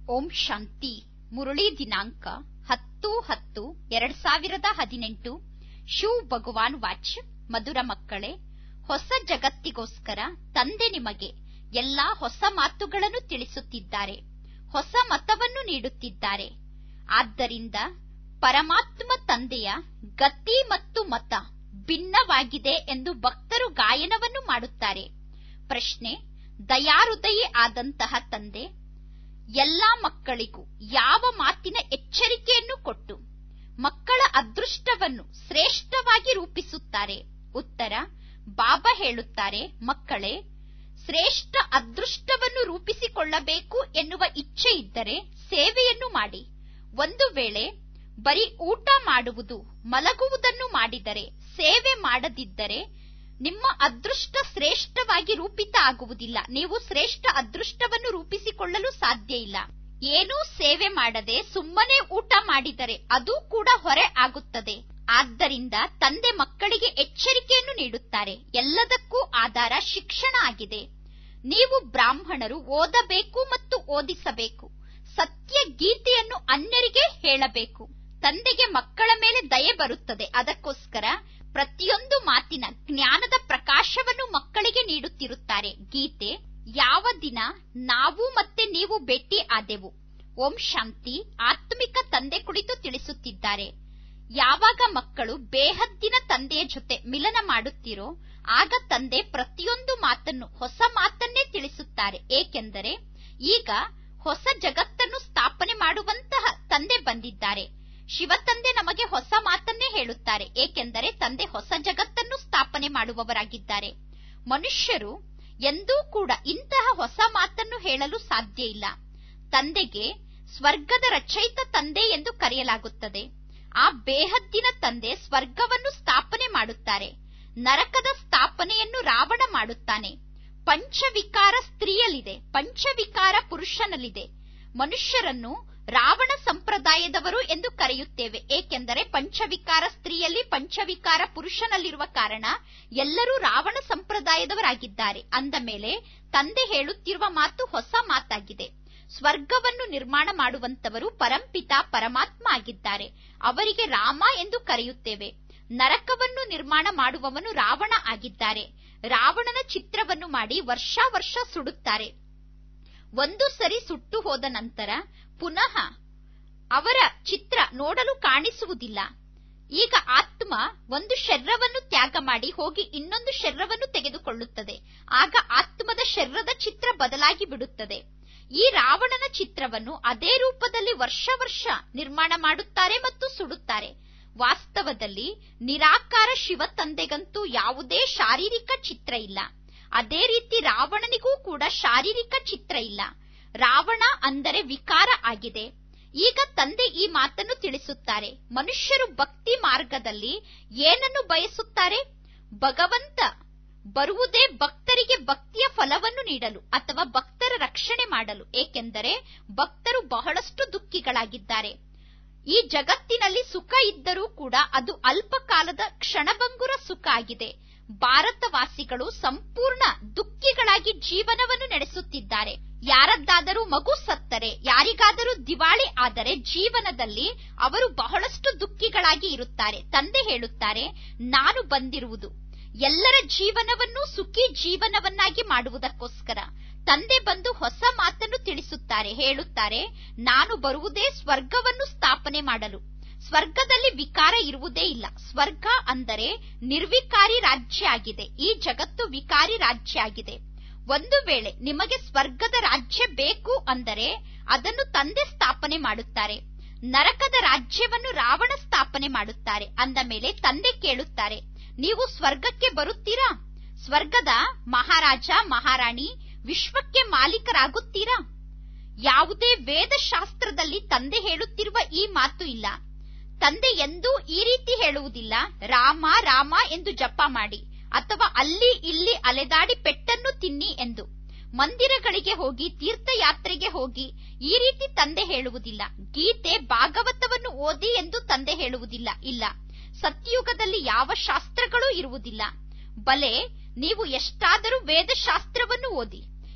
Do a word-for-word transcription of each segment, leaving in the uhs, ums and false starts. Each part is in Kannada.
ಓಂ ಶಾಂತಿ. ಮುರಳಿ ದಿನಾಂಕ ಹತ್ತು ಹತ್ತು ಎರಡ್ ಸಾವಿರದ ಹದಿನೆಂಟು. ಶಿವ್ ಭಗವಾನ್ ವಾಚ್. ಮಧುರ ಮಕ್ಕಳೇ, ಹೊಸ ಜಗತ್ತಿಗೋಸ್ಕರ ತಂದೆ ನಿಮಗೆ ಎಲ್ಲಾ ಹೊಸ ಮಾತುಗಳನ್ನು ತಿಳಿಸುತ್ತಿದ್ದಾರೆ, ಹೊಸ ಮತವನ್ನು ನೀಡುತ್ತಿದ್ದಾರೆ. ಆದ್ದರಿಂದ ಪರಮಾತ್ಮ ತಂದೆಯ ಗತಿ ಮತ್ತು ಮತ ಭಿನ್ನವಾಗಿದೆ ಎಂದು ಭಕ್ತರು ಗಾಯನವನ್ನು ಮಾಡುತ್ತಾರೆ. ಪ್ರಶ್ನೆ: ದಯಾಹೃದಯಿ ಆದಂತಹ ತಂದೆ ಎಲ್ಲಾ ಮಕ್ಕಳಿಗೂ ಯಾವ ಮಾತಿನ ಎಚ್ಚರಿಕೆಯನ್ನು ಕೊಟ್ಟು ಮಕ್ಕಳ ಅದೃಷ್ಟವನ್ನು ಶ್ರೇಷ್ಠವಾಗಿ ರೂಪಿಸುತ್ತಾರೆ? ಉತ್ತರ: ಬಾಬಾ ಹೇಳುತ್ತಾರೆ, ಮಕ್ಕಳೇ, ಶ್ರೇಷ್ಠ ಅದೃಷ್ಟವನ್ನು ರೂಪಿಸಿಕೊಳ್ಳಬೇಕು ಎನ್ನುವ ಇಚ್ಛೆ ಇದ್ದರೆ ಸೇವೆಯನ್ನು ಮಾಡಿ. ಒಂದು ವೇಳೆ ಬರೀ ಊಟ ಮಾಡುವುದು, ಮಲಗುವುದನ್ನು ಮಾಡಿದರೆ, ಸೇವೆ ಮಾಡದಿದ್ದರೆ ನಿಮ್ಮ ಅದೃಷ್ಟ ಶ್ರೇಷ್ಠವಾಗಿ ರೂಪಿತ ಆಗುವುದಿಲ್ಲ. ನೀವು ಶ್ರೇಷ್ಠ ಅದೃಷ್ಟವನ್ನು ರೂಪಿಸಿಕೊಳ್ಳಲು ಸಾಧ್ಯ ಇಲ್ಲ. ಏನೂ ಸೇವೆ ಮಾಡದೆ ಸುಮ್ಮನೆ ಊಟ ಮಾಡಿದರೆ ಅದು ಕೂಡ ಹೊರೆ ಆಗುತ್ತದೆ. ಆದ್ದರಿಂದ ತಂದೆ ಮಕ್ಕಳಿಗೆ ಎಚ್ಚರಿಕೆಯನ್ನು ನೀಡುತ್ತಾರೆ. ಎಲ್ಲದಕ್ಕೂ ಆಧಾರ ಶಿಕ್ಷಣ ಆಗಿದೆ. ನೀವು ಬ್ರಾಹ್ಮಣರು ಓದಬೇಕು ಮತ್ತು ಓದಿಸಬೇಕು. ಸತ್ಯ ಗೀತೆಯನ್ನು ಅನ್ಯರಿಗೆ ಹೇಳಬೇಕು. ತಂದೆಗೆ ಮಕ್ಕಳ ಮೇಲೆ ದಯೆ ಬರುತ್ತದೆ. ಅದಕ್ಕೋಸ್ಕರ ಪ್ರತಿಯೊಂದು ಮಾತಿನ ಜ್ಞಾನದ ಪ್ರಕಾಶವನ್ನು ಮಕ್ಕಳಿಗೆ ನೀಡುತ್ತಿರುತ್ತಾರೆ. ಗೀತೆ: ಯಾವ ದಿನ ನಾವು ಮತ್ತೆ ನೀವು ಭೇಟಿ ಆದೆವು. ಓಂ ಶಾಂತಿ. ಆತ್ಮಿಕ ತಂದೆ ಕುಳಿತು ತಿಳಿಸುತ್ತಿದ್ದಾರೆ, ಯಾವಾಗ ಮಕ್ಕಳು ಬೇಹದ್ದಿನ ತಂದೆಯ ಜೊತೆ ಮಿಲನ ಮಾಡುತ್ತೀರೋ ಆಗ ತಂದೆ ಪ್ರತಿಯೊಂದು ಮಾತನ್ನು ಹೊಸ ಮಾತನ್ನೇ ತಿಳಿಸುತ್ತಾರೆ. ಏಕೆಂದರೆ ಈಗ ಹೊಸ ಜಗತ್ತನ್ನು ಸ್ಥಾಪನೆ ಮಾಡುವಂತಹ ತಂದೆ ಬಂದಿದ್ದಾರೆ. ಶಿವ ತಂದೆ ನಮಗೆ ಹೊಸ ಮಾತನ್ನೇ ಹೇಳುತ್ತಾರೆ. ಏಕೆಂದರೆ ತಂದೆ ಹೊಸ ಜಗತ್ತನ್ನು ಸ್ಥಾಪನೆ ಮಾಡುವವರಾಗಿದ್ದಾರೆ. ಮನುಷ್ಯರು ಎಂದೂ ಕೂಡ ಇಂತಹ ಹೊಸ ಮಾತನ್ನು ಹೇಳಲು ಸಾಧ್ಯ ಇಲ್ಲ. ತಂದೆಗೆ ಸ್ವರ್ಗದ ರಚಯಿತ ತಂದೆ ಎಂದು ಕರೆಯಲಾಗುತ್ತದೆ. ಆ ಬೇಹದ್ದಿನ ತಂದೆ ಸ್ವರ್ಗವನ್ನು ಸ್ಥಾಪನೆ ಮಾಡುತ್ತಾರೆ. ನರಕದ ಸ್ಥಾಪನೆಯನ್ನು ರಾವಣ ಮಾಡುತ್ತಾನೆ. ಪಂಚವಿಕಾರ ಸ್ತ್ರೀಯಲ್ಲಿದೆ, ಪಂಚವಿಕಾರ ಪುರುಷನಲ್ಲಿದೆ. ಮನುಷ್ಯರನ್ನು ರಾವಣ ಸಂಪ್ರದಾಯದವರು ಎಂದು ಕರೆಯುತ್ತೇವೆ. ಏಕೆಂದರೆ ಪಂಚವಿಕಾರ ಸ್ತ್ರೀಯಲ್ಲಿ, ಪಂಚವಿಕಾರ ಪುರುಷನಲ್ಲಿರುವ ಕಾರಣ ಎಲ್ಲರೂ ರಾವಣ ಸಂಪ್ರದಾಯದವರಾಗಿದ್ದಾರೆ. ಅಂದ ಮೇಲೆ ತಂದೆ ಹೇಳುತ್ತಿರುವ ಮಾತು ಹೊಸ ಮಾತಾಗಿದೆ. ಸ್ವರ್ಗವನ್ನು ನಿರ್ಮಾಣ ಮಾಡುವಂತವರು ಪರಂಪಿತ ಪರಮಾತ್ಮ ಆಗಿದ್ದಾರೆ. ಅವರಿಗೆ ರಾಮ ಎಂದು ಕರೆಯುತ್ತೇವೆ. ನರಕವನ್ನು ನಿರ್ಮಾಣ ಮಾಡುವವನು ರಾವಣ ಆಗಿದ್ದಾರೆ. ರಾವಣನ ಚಿತ್ರವನ್ನು ಮಾಡಿ ವರ್ಷ ವರ್ಷ ಸುಡುತ್ತಾರೆ. ಒಂದು ಸರಿ ಸುಟ್ಟು ಹೋದ ನಂತರ ಪುನಃ ಅವರ ಚಿತ್ರ ನೋಡಲು ಕಾಣಿಸುವುದಿಲ್ಲ. ಈಗ ಆತ್ಮ ಒಂದು ಶರೀರವನ್ನು ತ್ಯಾಗ ಮಾಡಿ ಹೋಗಿ ಇನ್ನೊಂದು ಶರೀರವನ್ನು ತೆಗೆದುಕೊಳ್ಳುತ್ತದೆ. ಆಗ ಆತ್ಮದ ಶರೀರದ ಚಿತ್ರ ಬದಲಾಗಿ ಬಿಡುತ್ತದೆ. ಈ ರಾವಣನ ಚಿತ್ರವನ್ನು ಅದೇ ರೂಪದಲ್ಲಿ ವರ್ಷ ವರ್ಷ ನಿರ್ಮಾಣ ಮಾಡುತ್ತಾರೆ ಮತ್ತು ಸುಡುತ್ತಾರೆ. ವಾಸ್ತವದಲ್ಲಿ ನಿರಾಕಾರ ಶಿವ ತಂದೆಗಂತೂ ಯಾವುದೇ ಶಾರೀರಿಕ ಚಿತ್ರ ಇಲ್ಲ. ಅದೇ ರೀತಿ ರಾವಣನಿಗೂ ಕೂಡ ಶಾರೀರಿಕ ಚಿತ್ರ ಇಲ್ಲ. ರಾವಣ ಅಂದರೆ ವಿಕಾರ ಆಗಿದೆ. ಈಗ ತಂದೆ ಈ ಮಾತನ್ನು ತಿಳಿಸುತ್ತಾರೆ, ಮನುಷ್ಯರು ಭಕ್ತಿ ಮಾರ್ಗದಲ್ಲಿ ಏನನ್ನು ಬಯಸುತ್ತಾರೆ? ಭಗವಂತ ಬರುವುದೇ ಭಕ್ತರಿಗೆ ಭಕ್ತಿಯ ಫಲವನ್ನು ನೀಡಲು ಅಥವಾ ಭಕ್ತರ ರಕ್ಷಣೆ ಮಾಡಲು. ಏಕೆಂದರೆ ಭಕ್ತರು ಬಹಳಷ್ಟು ದುಃಖಿಗಳಾಗಿದ್ದಾರೆ. ಈ ಜಗತ್ತಿನಲ್ಲಿ ಸುಖ ಇದ್ದರೂ ಕೂಡ ಅದು ಅಲ್ಪ ಕಾಲದ ಕ್ಷಣಭಂಗುರ ಸುಖ ಆಗಿದೆ. ಭಾರತವಾಸಿಗಳು ಸಂಪೂರ್ಣ ದುಃಖಿಗಳಾಗಿ ಜೀವನವನ್ನು ನಡೆಸುತ್ತಿದ್ದಾರೆ. ಯಾರದ್ದಾದರೂ ಮಗು ಸತ್ತರೆ, ಯಾರಿಗಾದರೂ ದಿವಾಳಿ ಆದರೆ ಜೀವನದಲ್ಲಿ ಅವರು ಬಹಳಷ್ಟು ದುಃಖಿಗಳಾಗಿ ಇರುತ್ತಾರೆ. ತಂದೆ ಹೇಳುತ್ತಾರೆ, ನಾನು ಬಂದಿರುವುದು ಎಲ್ಲರ ಜೀವನವನ್ನು ಸುಖಿ ಜೀವನವನ್ನಾಗಿ ಮಾಡುವುದಕ್ಕೋಸ್ಕರ. ತಂದೆ ಬಂದು ಹೊಸ ಮಾತನ್ನು ತಿಳಿಸುತ್ತಾರೆ. ಹೇಳುತ್ತಾರೆ, ನಾನು ಬರುವುದೇ ಸ್ವರ್ಗವನ್ನು ಸ್ಥಾಪನೆ ಮಾಡಲು. ಸ್ವರ್ಗದಲ್ಲಿ ವಿಕಾರ ಇರುವುದೇ ಇಲ್ಲ. ಸ್ವರ್ಗ ಅಂದರೆ ನಿರ್ವಿಕಾರಿ ರಾಜ್ಯ ಆಗಿದೆ. ಈ ಜಗತ್ತು ವಿಕಾರಿ ರಾಜ್ಯ ಆಗಿದೆ. ಒಂದು ವೇಳೆ ನಿಮಗೆ ಸ್ವರ್ಗದ ರಾಜ್ಯ ಬೇಕು ಅಂದರೆ ಅದನ್ನು ತಂದೆ ಸ್ಥಾಪನೆ ಮಾಡುತ್ತಾರೆ. ನರಕದ ರಾಜ್ಯವನ್ನು ರಾವಣ ಸ್ಥಾಪನೆ ಮಾಡುತ್ತಾರೆ. ಅಂದ ಮೇಲೆ ತಂದೆ ಕೇಳುತ್ತಾರೆ, ನೀವು ಸ್ವರ್ಗಕ್ಕೆ ಬರುತ್ತೀರಾ? ಸ್ವರ್ಗದ ಮಹಾರಾಜ ಮಹಾರಾಣಿ ವಿಶ್ವಕ್ಕೆ ಮಾಲೀಕರಾಗುತ್ತೀರಾ? ಯಾವುದೇ ವೇದಶಾಸ್ತ್ರದಲ್ಲಿ ತಂದೆ ಹೇಳುತ್ತಿರುವ ಈ ಮಾತು ಇಲ್ಲ. ತಂದೆ ಎಂದೂ ಈ ರೀತಿ ಹೇಳುವುದಿಲ್ಲ, ರಾಮ ರಾಮ ಎಂದು ಜಪ ಮಾಡಿ ಅಥವಾ ಅಲ್ಲಿ ಇಲ್ಲಿ ಅಲೆದಾಡಿ ಪೆಟ್ಟನ್ನು ತಿನ್ನಿ ಎಂದು. ಮಂದಿರಗಳಿಗೆ ಹೋಗಿ, ತೀರ್ಥಯಾತ್ರೆಗೆ ಹೋಗಿ ಈ ರೀತಿ ತಂದೆ ಹೇಳುವುದಿಲ್ಲ. ಗೀತೆ ಭಾಗವತವನ್ನು ಓದಿ ಎಂದು ತಂದೆ ಹೇಳುವುದಿಲ್ಲ. ಇಲ್ಲ, ಸತ್ಯುಗದಲ್ಲಿ ಯಾವ ಶಾಸ್ತ್ರಗಳೂ ಇರುವುದಿಲ್ಲ. ಬಲೆ ನೀವು ಎಷ್ಟಾದರೂ ವೇದಶಾಸ್ತ್ರವನ್ನು ಓದಿ,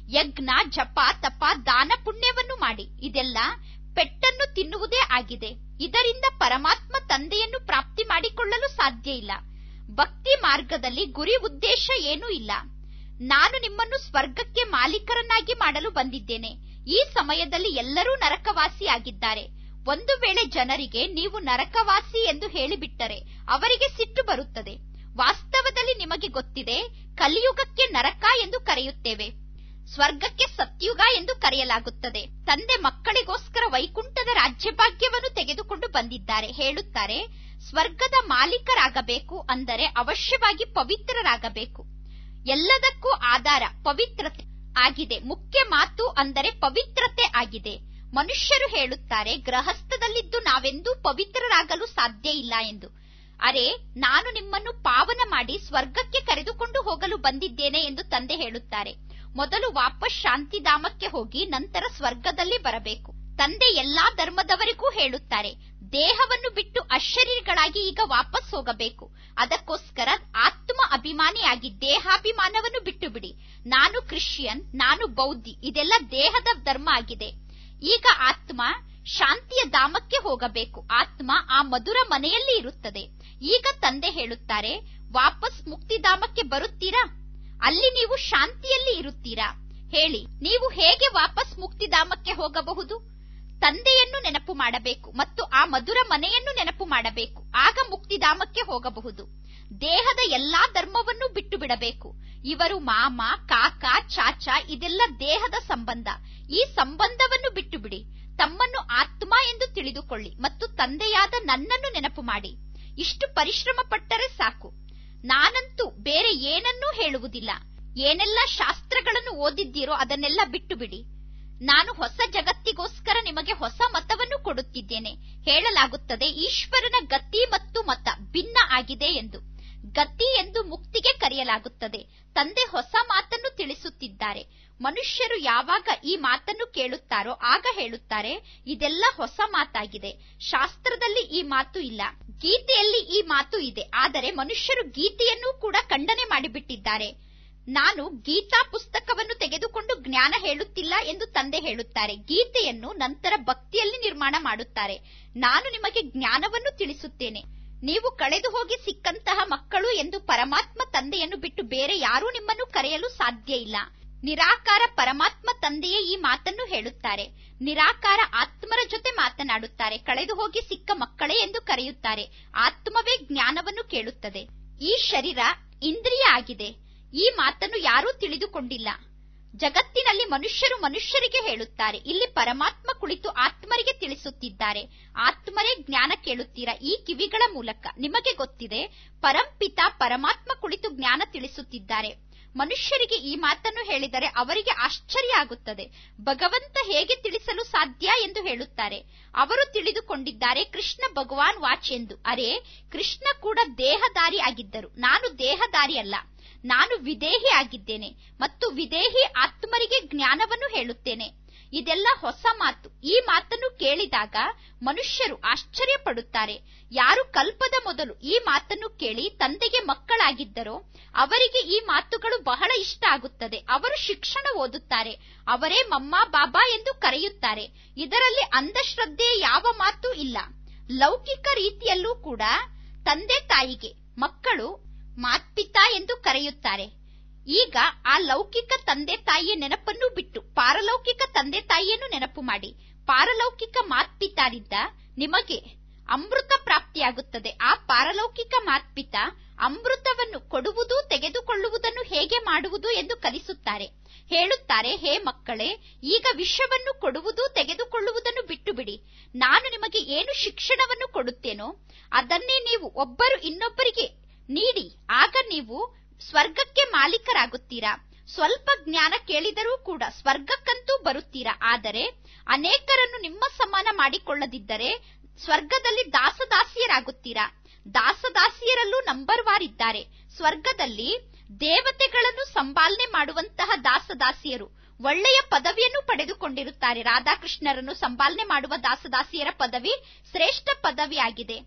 ಯಜ್ಞ, ಜಪ, ತಪ, ದಾನ, ಪುಣ್ಯವನ್ನು ಮಾಡಿ. ಇದೆಲ್ಲ ಪೆಟ್ಟನ್ನು ತಿನ್ನುವುದೇ ಆಗಿದೆ. ಇದರಿಂದ ಪರಮಾತ್ಮ ತಂದೆಯನ್ನು ಪ್ರಾಪ್ತಿ ಮಾಡಿಕೊಳ್ಳಲು ಸಾಧ್ಯ ಇಲ್ಲ. ಭಕ್ತಿ ಮಾರ್ಗದಲ್ಲಿ ಗುರಿ ಉದ್ದೇಶ ಏನೂ ಇಲ್ಲ. ನಾನು ನಿಮ್ಮನ್ನು ಸ್ವರ್ಗಕ್ಕೆ ಮಾಲೀಕರನ್ನಾಗಿ ಮಾಡಲು ಬಂದಿದ್ದೇನೆ. ಈ ಸಮಯದಲ್ಲಿ ಎಲ್ಲರೂ ನರಕವಾಸಿ ಆಗಿದ್ದಾರೆ. ಒಂದು ವೇಳೆ ಜನರಿಗೆ ನೀವು ನರಕವಾಸಿ ಎಂದು ಹೇಳಿಬಿಟ್ಟರೆ ಅವರಿಗೆ ಸಿಟ್ಟು ಬರುತ್ತದೆ. ವಾಸ್ತವದಲ್ಲಿ ನಿಮಗೆ ಗೊತ್ತಿದೆ, ಕಲಿಯುಗಕ್ಕೆ ನರಕ ಎಂದು ಕರೆಯುತ್ತೇವೆ, ಸ್ವರ್ಗಕ್ಕೆ ಸತ್ಯುಗ ಎಂದು ಕರೆಯಲಾಗುತ್ತದೆ. ತಂದೆ ಮಕ್ಕಳಿಗೋಸ್ಕರ ವೈಕುಂಠದ ರಾಜ್ಯಭಾಗ್ಯವನ್ನು ತೆಗೆದುಕೊಂಡು ಬಂದಿದ್ದಾರೆ. ಹೇಳುತ್ತಾರೆ, ಸ್ವರ್ಗದ ಮಾಲೀಕರಾಗಬೇಕು ಅಂದರೆ ಅವಶ್ಯವಾಗಿ ಪವಿತ್ರರಾಗಬೇಕು. ಎಲ್ಲದಕ್ಕೂ ಆಧಾರ ಪವಿತ್ರತೆ ಆಗಿದೆ. ಮುಖ್ಯ ಮಾತು ಅಂದರೆ ಪವಿತ್ರತೆ ಆಗಿದೆ. ಮನುಷ್ಯರು ಹೇಳುತ್ತಾರೆ, ಗೃಹಸ್ಥದಲ್ಲಿದ್ದು ನಾವೆಂದೂ ಪವಿತ್ರರಾಗಲು ಸಾಧ್ಯ ಇಲ್ಲ ಎಂದು. ಅರೆ, ನಾನು ನಿಮ್ಮನ್ನು ಪಾವನ ಮಾಡಿ ಸ್ವರ್ಗಕ್ಕೆ ಕರೆದುಕೊಂಡು ಹೋಗಲು ಬಂದಿದ್ದೇನೆ ಎಂದು ತಂದೆ ಹೇಳುತ್ತಾರೆ. ಮೊದಲು ವಾಪಸ್ ಶಾಂತಿಧಾಮಕ್ಕೆ ಹೋಗಿ ನಂತರ ಸ್ವರ್ಗದಲ್ಲಿ ಬರಬೇಕು. ತಂದೆ ಎಲ್ಲಾ ಧರ್ಮದವರಿಗೂ ಹೇಳುತ್ತಾರೆ, ದೇಹವನ್ನು ಬಿಟ್ಟು ಅಶರೀರಿಗಳಾಗಿ ಈಗ ವಾಪಸ್ ಹೋಗಬೇಕು. ಅದಕ್ಕೋಸ್ಕರ ಆತ್ಮ ಅಭಿಮಾನಿಯಾಗಿ ದೇಹಾಭಿಮಾನವನ್ನು ಬಿಟ್ಟು ಬಿಡಿ. ನಾನು ಕ್ರಿಶ್ಚಿಯನ್, ನಾನು ಬೌದ್ಧಿ, ಇದೆಲ್ಲ ದೇಹದ ಧರ್ಮ ಆಗಿದೆ. ಈಗ ಆತ್ಮ ಶಾಂತಿಯ ಧಾಮಕ್ಕೆ ಹೋಗಬೇಕು. ಆತ್ಮ ಆ ಮಧುರ ಮನೆಯಲ್ಲಿ ಇರುತ್ತದೆ. ಈಗ ತಂದೆ ಹೇಳುತ್ತಾರೆ, ವಾಪಸ್ ಮುಕ್ತಿಧಾಮಕ್ಕೆ ಬರುತ್ತೀರಾ? ಅಲ್ಲಿ ನೀವು ಶಾಂತಿಯಲ್ಲಿ ಇರುತ್ತೀರಾ? ಹೇಳಿ, ನೀವು ಹೇಗೆ ವಾಪಸ್ ಮುಕ್ತಿಧಾಮಕ್ಕೆ ಹೋಗಬಹುದು? ತಂದೆಯನ್ನು ನೆನಪು ಮಾಡಬೇಕು ಮತ್ತು ಆ ಮಧುರ ಮನೆಯನ್ನು ನೆನಪು ಮಾಡಬೇಕು. ಆಗ ಮುಕ್ತಿಧಾಮಕ್ಕೆ ಹೋಗಬಹುದು. ದೇಹದ ಎಲ್ಲಾ ಧರ್ಮವನ್ನು ಬಿಟ್ಟು ಬಿಡಬೇಕು. ಇವರು ಮಾಮ, ಕಾಕ, ಚಾಚ, ಇದೆಲ್ಲ ದೇಹದ ಸಂಬಂಧ. ಈ ಸಂಬಂಧವನ್ನು ಬಿಟ್ಟು ಬಿಡಿ. ತಮ್ಮನ್ನು ಆತ್ಮ ಎಂದು ತಿಳಿದುಕೊಳ್ಳಿ ಮತ್ತು ತಂದೆಯಾದ ನನ್ನನ್ನು ನೆನಪು ಮಾಡಿ. ಇಷ್ಟು ಪರಿಶ್ರಮ ಪಟ್ಟರೆ ಸಾಕು. ನಾನಂತೂ ಬೇರೆ ಏನನ್ನೂ ಹೇಳುವುದಿಲ್ಲ. ಏನೆಲ್ಲ ಶಾಸ್ತ್ರಗಳನ್ನು ಓದಿದ್ದೀರೋ ಅದನ್ನೆಲ್ಲ ಬಿಟ್ಟು ಬಿಡಿ. ನಾನು ಹೊಸ ಜಗತ್ತಿಗೋಸ್ಕರ ನಿಮಗೆ ಹೊಸ ಮತವನ್ನು ಕೊಡುತ್ತಿದ್ದೇನೆ. ಹೇಳಲಾಗುತ್ತದೆ, ಈಶ್ವರನ ಗತಿ ಮತ್ತು ಮತ ಭಿನ್ನ ಆಗಿದೆ ಎಂದು. ಗತಿ ಎಂದು ಮುಕ್ತಿಗೆ ಕರೆಯಲಾಗುತ್ತದೆ. ತಂದೆ ಹೊಸ ಮಾತನ್ನು ತಿಳಿಸುತ್ತಿದ್ದಾರೆ. ಮನುಷ್ಯರು ಯಾವಾಗ ಈ ಮಾತನ್ನು ಕೇಳುತ್ತಾರೋ ಆಗ ಹೇಳುತ್ತಾರೆ, ಇದೆಲ್ಲ ಹೊಸ ಮಾತಾಗಿದೆ. ಶಾಸ್ತ್ರದಲ್ಲಿ ಈ ಮಾತು ಇಲ್ಲ, ಗೀತೆಯಲ್ಲಿ ಈ ಮಾತು ಇದೆ. ಆದರೆ ಮನುಷ್ಯರು ಗೀತೆಯನ್ನು ಕೂಡ ಖಂಡನೆ ಮಾಡಿಬಿಟ್ಟಿದ್ದಾರೆ. ನಾನು ಗೀತಾ ಪುಸ್ತಕವನ್ನು ತೆಗೆದುಕೊಂಡು ಜ್ಞಾನ ಹೇಳುತ್ತಿಲ್ಲ ಎಂದು ತಂದೆ ಹೇಳುತ್ತಾರೆ. ಗೀತೆಯನ್ನು ನಂತರ ಭಕ್ತಿಯಲ್ಲಿ ನಿರ್ಮಾಣ ಮಾಡುತ್ತಾರೆ. ನಾನು ನಿಮಗೆ ಜ್ಞಾನವನ್ನು ತಿಳಿಸುತ್ತೇನೆ. ನೀವು ಕಳೆದು ಹೋಗಿ ಸಿಕ್ಕಂತಹ ಮಕ್ಕಳು ಎಂದು ಪರಮಾತ್ಮ ತಂದೆಯನ್ನು ಬಿಟ್ಟು ಬೇರೆ ಯಾರೂ ನಿಮ್ಮನ್ನು ಕರೆಯಲು ಸಾಧ್ಯ ಇಲ್ಲ. ನಿರಾಕಾರ ಪರಮಾತ್ಮ ತಂದೆಯೇ ಈ ಮಾತನ್ನು ಹೇಳುತ್ತಾರೆ. ನಿರಾಕಾರ ಆತ್ಮರ ಜೊತೆ ಮಾತನಾಡುತ್ತಾರೆ. ಕಳೆದು ಹೋಗಿ ಸಿಕ್ಕ ಮಕ್ಕಳೇ ಎಂದು ಕರೆಯುತ್ತಾರೆ. ಆತ್ಮವೇ ಜ್ಞಾನವನ್ನು ಕೇಳುತ್ತದೆ. ಈ ಶರೀರ ಇಂದ್ರಿಯ ಆಗಿದೆ. ಈ ಮಾತನ್ನು ಯಾರೂ ತಿಳಿದುಕೊಂಡಿಲ್ಲ. ಜಗತ್ತಿನಲ್ಲಿ ಮನುಷ್ಯರು ಮನುಷ್ಯರಿಗೆ ಹೇಳುತ್ತಾರೆ. ಇಲ್ಲಿ ಪರಮಾತ್ಮ ಕುಳಿತು ಆತ್ಮರಿಗೆ ತಿಳಿಸುತ್ತಿದ್ದಾರೆ. ಆತ್ಮರೇ ಜ್ಞಾನ ಕೇಳುತ್ತೀರಾ ಈ ಕಿವಿಗಳ ಮೂಲಕ. ನಿಮಗೆ ಗೊತ್ತಿದೆ, ಪರಂಪಿತ ಪರಮಾತ್ಮ ಕುಳಿತು ಜ್ಞಾನ ತಿಳಿಸುತ್ತಿದ್ದಾರೆ. ಮನುಷ್ಯರಿಗೆ ಈ ಮಾತನ್ನು ಹೇಳಿದರೆ ಅವರಿಗೆ ಆಶ್ಚರ್ಯ ಆಗುತ್ತದೆ. ಭಗವಂತ ಹೇಗೆ ತಿಳಿಸಲು ಸಾಧ್ಯ ಎಂದು ಹೇಳುತ್ತಾರೆ. ಅವರು ತಿಳಿದುಕೊಂಡಿದ್ದಾರೆ ಕೃಷ್ಣ ಭಗವಾನ್ ವಾಚ್ ಎಂದು. ಅರೆ, ಕೃಷ್ಣ ಕೂಡ ದೇಹಧಾರಿ ಆಗಿದ್ದರು. ನಾನು ದೇಹಧಾರಿ ಅಲ್ಲ, ನಾನು ವಿದೇಹಿ ಆಗಿದ್ದೇನೆ ಮತ್ತು ವಿದೇಹಿ ಆತ್ಮರಿಗೆ ಜ್ಞಾನವನ್ನು ಹೇಳುತ್ತೇನೆ. ಇದೆಲ್ಲ ಹೊಸ ಮಾತು. ಈ ಮಾತನ್ನು ಕೇಳಿದಾಗ ಮನುಷ್ಯರು ಆಶ್ಚರ್ಯ ಪಡುತ್ತಾರೆ. ಯಾರು ಕಲ್ಪದ ಮೊದಲು ಈ ಮಾತನ್ನು ಕೇಳಿ ತಂದೆಗೆ ಮಕ್ಕಳಾಗಿದ್ದರೋ ಅವರಿಗೆ ಈ ಮಾತುಗಳು ಬಹಳ ಇಷ್ಟ ಆಗುತ್ತದೆ. ಅವರು ಶಿಕ್ಷಣ ಓದುತ್ತಾರೆ. ಅವರೇ ಮಮ್ಮ ಬಾಬಾ ಎಂದು ಕರೆಯುತ್ತಾರೆ. ಇದರಲ್ಲಿ ಅಂಧಶ್ರದ್ಧೆಯ ಯಾವ ಮಾತು ಇಲ್ಲ. ಲೌಕಿಕ ರೀತಿಯಲ್ಲೂ ಕೂಡ ತಂದೆ ತಾಯಿಗೆ ಮಕ್ಕಳು ಮಾತ್ಪಿತಾ ಎಂದು ಕರೆಯುತ್ತಾರೆ. ಈಗ ಆ ಲೌಕಿಕ ತಂದೆ ತಾಯಿಯ ನೆನಪನ್ನು ಬಿಟ್ಟು ಪಾರಲೌಕಿಕ ತಂದೆ ತಾಯಿಯನ್ನು ನೆನಪು ಮಾಡಿ. ಪಾರಲೌಕಿಕ ಮಾತ್ಪಿತಾರಿಂದ ನಿಮಗೆ ಅಮೃತ ಪ್ರಾಪ್ತಿಯಾಗುತ್ತದೆ. ಆ ಪಾರಲೌಕಿಕ ಮಾತ್ಪಿತ ಅಮೃತವನ್ನು ಕೊಡುವುದು ತೆಗೆದುಕೊಳ್ಳುವುದನ್ನು ಹೇಗೆ ಮಾಡುವುದು ಎಂದು ಕಲಿಸುತ್ತಾರೆ. ಹೇಳುತ್ತಾರೆ, ಹೇ ಮಕ್ಕಳೇ, ಈಗ ವಿಷವನ್ನು ಕೊಡುವುದು ತೆಗೆದುಕೊಳ್ಳುವುದನ್ನು ಬಿಟ್ಟು ಬಿಡಿ. ನಾನು ನಿಮಗೆ ಏನು ಶಿಕ್ಷಣವನ್ನು ಕೊಡುತ್ತೇನೋ ಅದನ್ನೇ ನೀವು ಒಬ್ಬರು ಇನ್ನೊಬ್ಬರಿಗೆ ನೀಡಿ. ಆಗ ನೀವು ಸ್ವರ್ಗಕ್ಕೆ ಮಾಲೀಕರಾಗುತ್ತೀರಾ. ಸ್ವಲ್ಪ ಜ್ಞಾನ ಕೇಳಿದರೂ ಕೂಡ ಸ್ವರ್ಗಕ್ಕಂತೂ ಬರುತ್ತೀರಾ. ಆದರೆ ಅನೇಕರನ್ನು ನಿಮ್ಮ ಸಮಾನ ಮಾಡಿಕೊಳ್ಳದಿದ್ದರೆ ಸ್ವರ್ಗದಲ್ಲಿ ದಾಸದಾಸಿಯರಾಗುತ್ತೀರಾ. ದಾಸದಾಸಿಯರಲ್ಲೂ ನಂಬರ್ ವಾರ್ ಇದ್ದಾರೆ. ಸ್ವರ್ಗದಲ್ಲಿ ದೇವತೆಗಳನ್ನು ಸಂಪಾಲನೆ ಮಾಡುವಂತಹ ದಾಸದಾಸಿಯರು ಒಳ್ಳೆಯ ಪದವಿಯನ್ನು ಪಡೆದುಕೊಂಡಿರುತ್ತಾರೆ. ರಾಧಾಕೃಷ್ಣರನ್ನು ಸಂಪಾಲನೆ ಮಾಡುವ ದಾಸದಾಸಿಯರ ಪದವಿ ಶ್ರೇಷ್ಠ ಪದವಿ ಆಗಿದೆ.